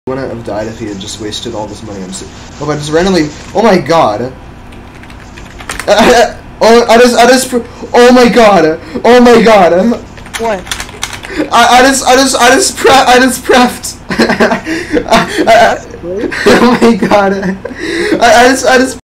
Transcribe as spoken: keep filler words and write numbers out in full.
wouldn't have died if he had just wasted all this money on si Oh, but just randomly. Oh my god. I, I, oh, I just, I just, oh my god. Oh my god. What? I, I just, I just, I just, pre I just prepped. I, I, I, oh my god. I, I just, I just.